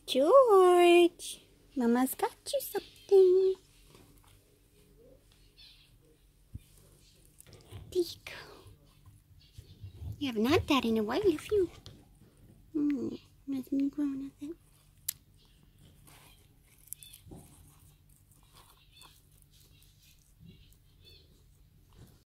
George, Mama's got you something. There you go. You haven't had that in a while, have you? Hasn't been growing, I think.